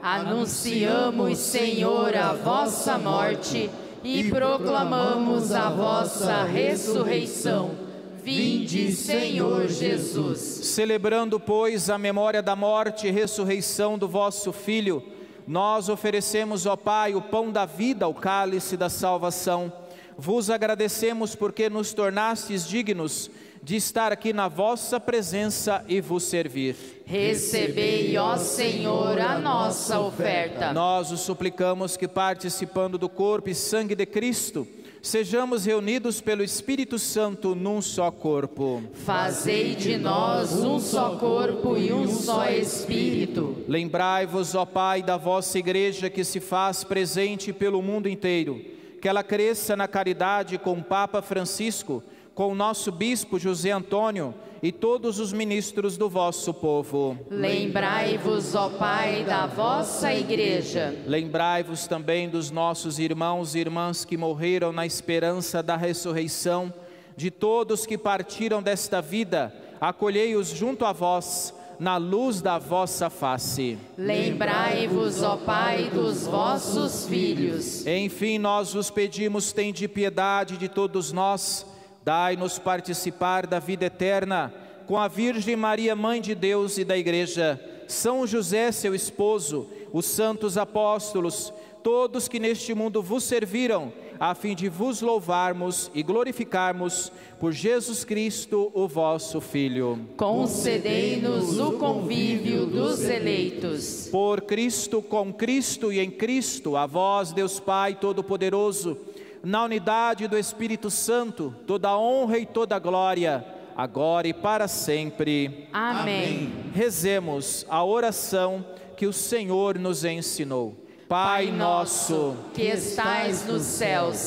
Anunciamos, Senhor, a vossa morte e proclamamos a vossa ressurreição. Vinde, Senhor Jesus. Celebrando, pois, a memória da morte e ressurreição do vosso Filho, nós oferecemos, ó Pai, o pão da vida, o cálice da salvação. Vos agradecemos porque nos tornastes dignos de estar aqui na vossa presença e vos servir. Recebei, ó Senhor, a nossa oferta. Nós os suplicamos que, participando do corpo e sangue de Cristo, sejamos reunidos pelo Espírito Santo num só corpo. Fazei de nós um só corpo e um só Espírito. Lembrai-vos, ó Pai, da vossa igreja que se faz presente pelo mundo inteiro, que ela cresça na caridade com o Papa Francisco, com o nosso bispo José Antônio e todos os ministros do vosso povo. Lembrai-vos, ó Pai, da vossa igreja. Lembrai-vos também dos nossos irmãos e irmãs que morreram na esperança da ressurreição, de todos que partiram desta vida, acolhei-os junto a vós, na luz da vossa face. Lembrai-vos, ó Pai, dos vossos filhos. Enfim, nós vos pedimos, tende piedade de todos nós, dai-nos participar da vida eterna, com a Virgem Maria, Mãe de Deus e da Igreja, São José, seu esposo, os santos apóstolos, todos que neste mundo vos serviram, a fim de vos louvarmos e glorificarmos por Jesus Cristo, o vosso Filho. Concedei-nos o convívio dos eleitos. Por Cristo, com Cristo e em Cristo, a vós, Deus Pai Todo-Poderoso, na unidade do Espírito Santo, toda a honra e toda a glória, agora e para sempre. Amém. Rezemos a oração que o Senhor nos ensinou. Pai nosso, que estais nos céus,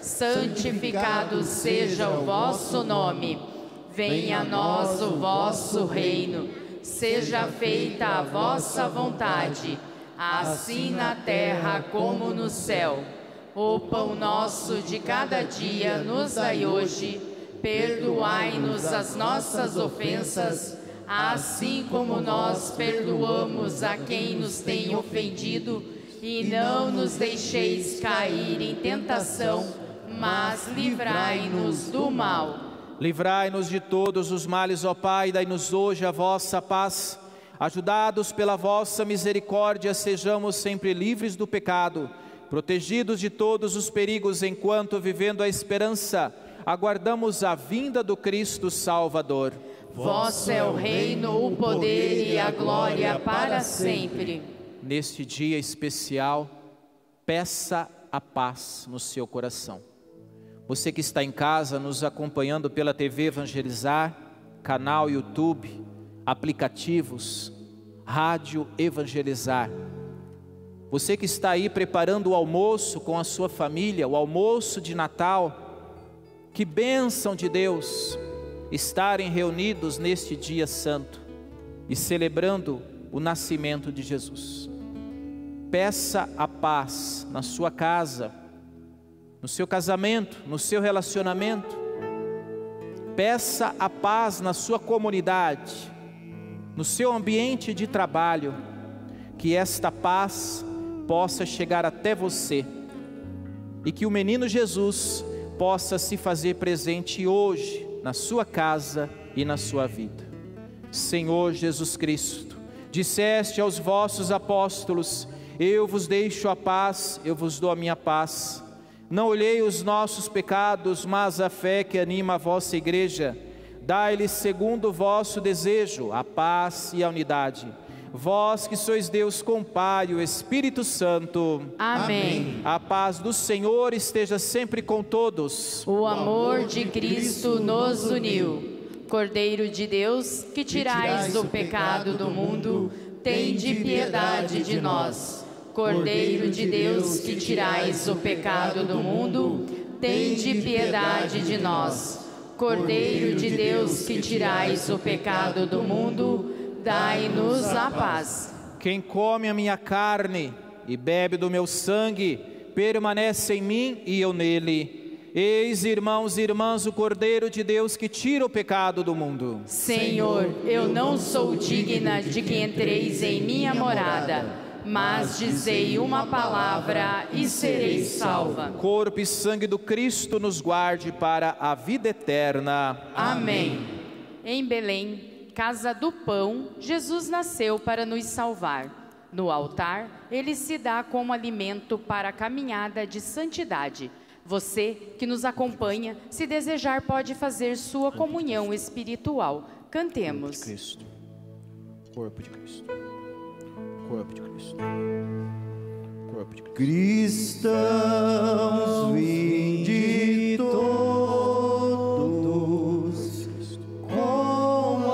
santificado seja o vosso nome. Venha a nós o vosso reino. Seja feita a vossa vontade, assim na terra como no céu. O pão nosso de cada dia nos dai hoje. Perdoai-nos as nossas ofensas, assim como nós perdoamos a quem nos tem ofendido. E não nos deixeis cair em tentação, mas livrai-nos do mal. Livrai-nos de todos os males, ó Pai, dai-nos hoje a vossa paz. Ajudados pela vossa misericórdia, sejamos sempre livres do pecado, protegidos de todos os perigos, enquanto, vivendo a esperança, aguardamos a vinda do Cristo Salvador. Vosso é o reino, o poder e a glória para sempre. Neste dia especial, peça a paz no seu coração. Você que está em casa, nos acompanhando pela T V Evangelizar, canal YouTube, aplicativos, rádio Evangelizar. Você que está aí preparando o almoço com a sua família, o almoço de Natal, que bênção de Deus estarem reunidos neste dia santo e celebrando o nascimento de Jesus. Peça a paz na sua casa, no seu casamento, no seu relacionamento. Peça a paz na sua comunidade, no seu ambiente de trabalho, que esta paz possa chegar até você e que o menino Jesus possa se fazer presente hoje na sua casa e na sua vida. Senhor Jesus Cristo, disseste aos vossos apóstolos: Eu vos deixo a paz, eu vos dou a minha paz. Não olhei os nossos pecados, mas a fé que anima a vossa igreja. Dai-lhes segundo o vosso desejo, a paz e a unidade. Vós que sois Deus com Pai e o Espírito Santo. Amém. A paz do Senhor esteja sempre com todos. O amor de Cristo nos uniu. Cordeiro de Deus, que tirais o pecado do mundo, tende piedade de nós. Cordeiro de Deus, que tirais o pecado do mundo, tende piedade de nós. Cordeiro de Deus, que tirais o pecado do mundo, dai-nos a paz. Quem come a minha carne e bebe do meu sangue, permanece em mim e eu nele. Eis, irmãos e irmãs, o Cordeiro de Deus que tira o pecado do mundo. Senhor, eu não sou digna de que entreis em minha morada, mas dizei uma palavra e serei salva. Corpo e sangue do Cristo nos guarde para a vida eterna. Amém. Em Belém, casa do pão, Jesus nasceu para nos salvar. No altar, ele se dá como alimento para a caminhada de santidade. Você que nos acompanha, se desejar, pode fazer sua comunhão espiritual. Cantemos. Cristo. Corpo de Cristo. Corpo de Cristo. Corpo de Cristo. Cristãos, vinde todos com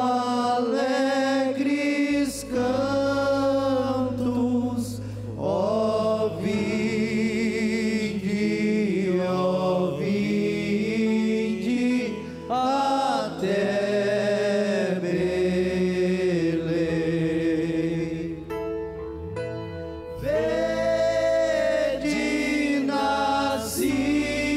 alegres cantos, ó vinde, ó vinde até Belém. Vede nascido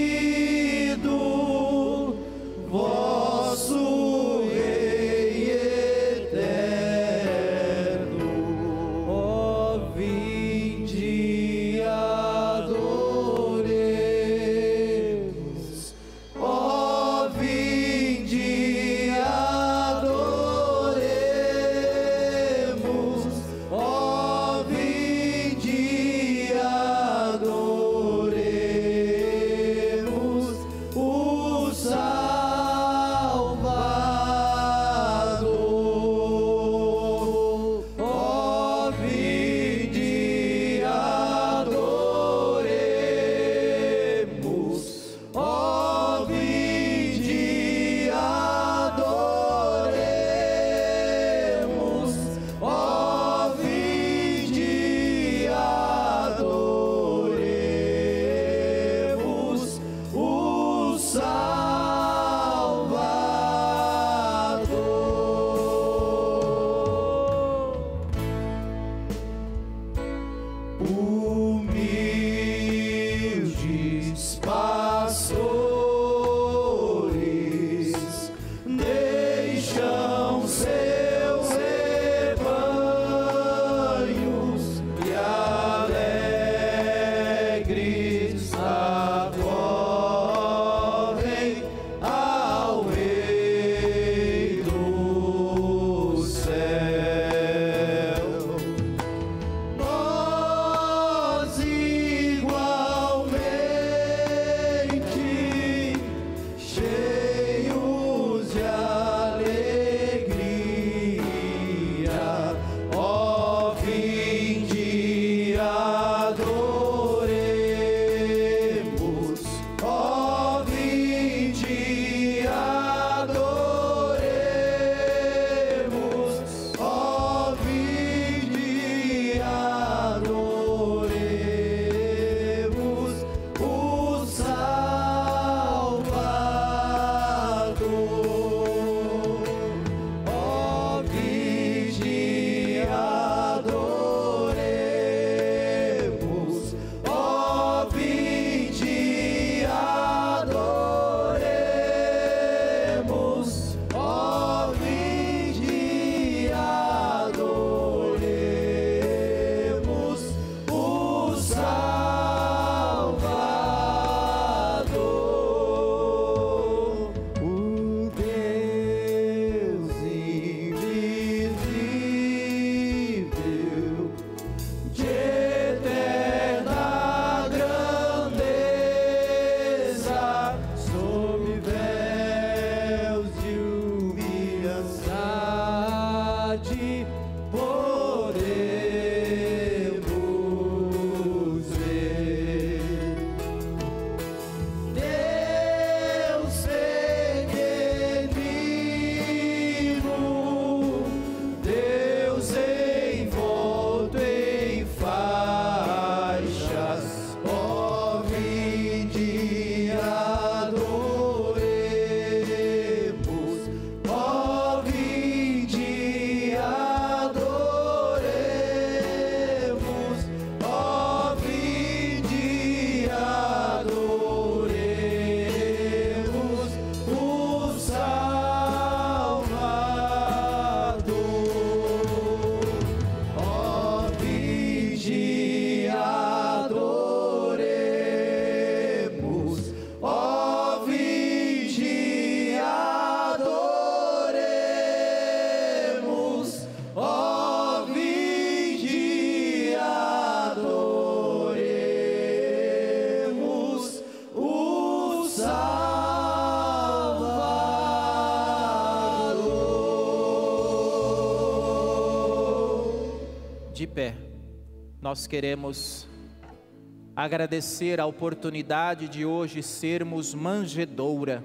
Salvador. De pé, nós queremos agradecer a oportunidade de hoje sermos manjedoura.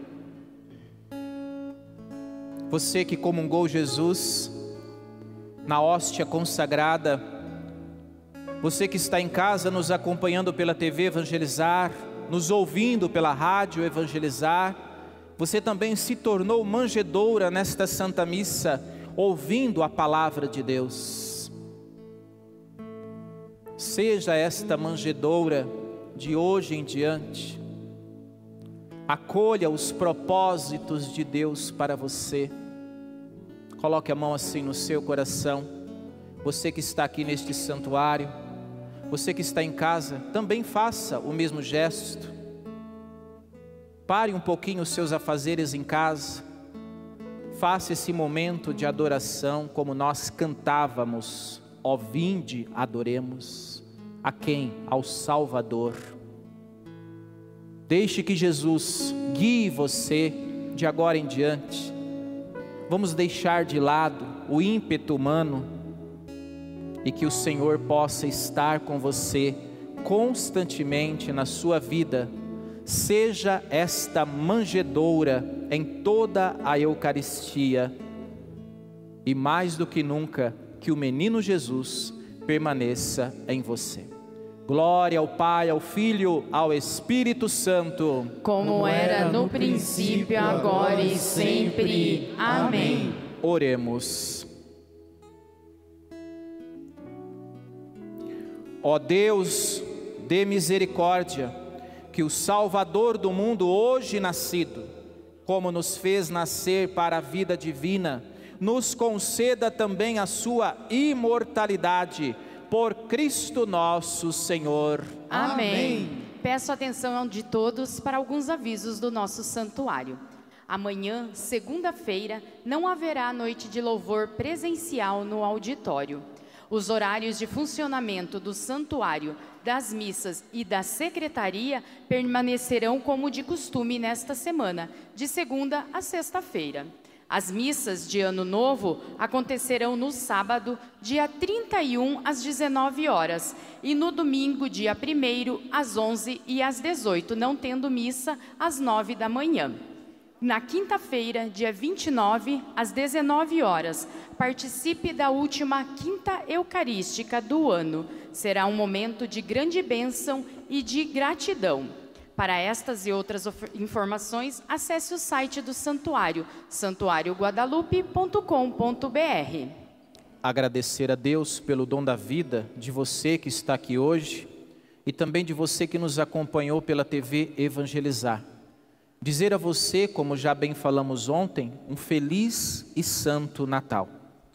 Você que comungou Jesus na hóstia consagrada, você que está em casa nos acompanhando pela T V Evangelizar, nos ouvindo pela rádio Evangelizar, você também se tornou manjedoura nesta Santa Missa, ouvindo a palavra de Deus. Seja esta manjedoura de hoje em diante, acolha os propósitos de Deus para você. Coloque a mão assim no seu coração. Você que está aqui neste santuário, você que está em casa, também faça o mesmo gesto. Pare um pouquinho os seus afazeres em casa, faça esse momento de adoração como nós cantávamos: ó vinde, adoremos. A quem? Ao Salvador. Deixe que Jesus guie você de agora em diante. Vamos deixar de lado o ímpeto humano e que o Senhor possa estar com você constantemente na sua vida. Seja esta manjedoura em toda a Eucaristia e mais do que nunca que o menino Jesus permaneça em você. Glória ao Pai, ao Filho, ao Espírito Santo, como era no princípio, agora e sempre. Amém. Oremos. Ó Deus de misericórdia, que o Salvador do mundo hoje nascido, como nos fez nascer para a vida divina, nos conceda também a sua imortalidade, por Cristo nosso Senhor. Amém. Amém. Peço a atenção de todos para alguns avisos do nosso santuário. Amanhã, segunda-feira, não haverá noite de louvor presencial no auditório. Os horários de funcionamento do santuário, das missas e da secretaria permanecerão como de costume nesta semana, de segunda a sexta-feira. As missas de Ano Novo acontecerão no sábado, dia trinta e um, às dezenove horas, e no domingo, dia primeiro, às onze e às dezoito, não tendo missa às nove da manhã. Na quinta-feira, dia vinte e nove, às dezenove horas, participe da última Quinta Eucarística do ano. Será um momento de grande bênção e de gratidão. Para estas e outras informações, acesse o site do santuário, santuário guadalupe ponto com ponto br. Agradecer a Deus pelo dom da vida de você que está aqui hoje e também de você que nos acompanhou pela T V Evangelizar. Dizer a você, como já bem falamos ontem, um feliz e santo Natal.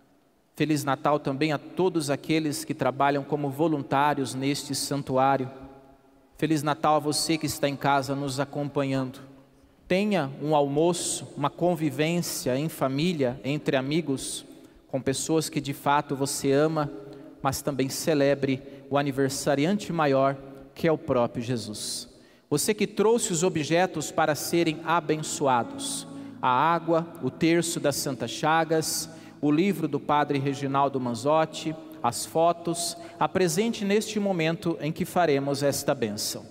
Feliz Natal também a todos aqueles que trabalham como voluntários neste santuário. Feliz Natal a você que está em casa nos acompanhando. Tenha um almoço, uma convivência em família, entre amigos, com pessoas que de fato você ama, mas também celebre o aniversariante maior, que é o próprio Jesus. Você que trouxe os objetos para serem abençoados, a água, o terço das Santas Chagas, o livro do Padre Reginaldo Manzotti, as fotos, apresente neste momento em que faremos esta bênção.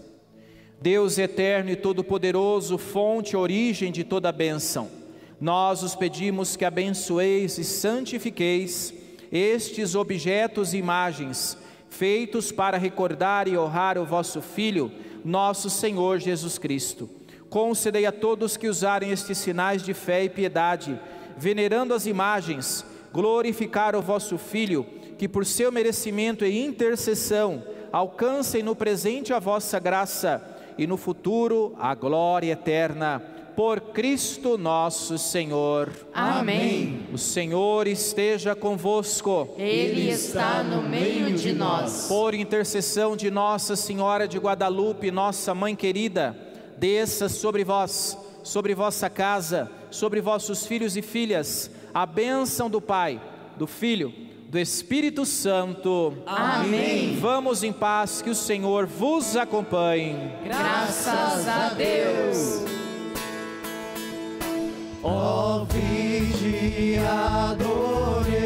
Deus eterno e todo-poderoso, fonte e origem de toda bênção, nós os pedimos que abençoeis e santifiqueis estes objetos e imagens, feitos para recordar e honrar o vosso Filho, nosso Senhor Jesus Cristo. Concedei a todos que usarem estes sinais de fé e piedade, venerando as imagens, glorificar o vosso Filho, que por seu merecimento e intercessão alcancem no presente a vossa graça e no futuro a glória eterna, por Cristo nosso Senhor. Amém. O Senhor esteja convosco. Ele está no meio de nós. Por intercessão de Nossa Senhora de Guadalupe, nossa mãe querida, desça sobre vós, sobre vossa casa, sobre vossos filhos e filhas, a bênção do Pai, do Filho, do Espírito Santo. Amém. Vamos em paz, que o Senhor vos acompanhe. Graças a Deus. Ó, vinde e adoremos.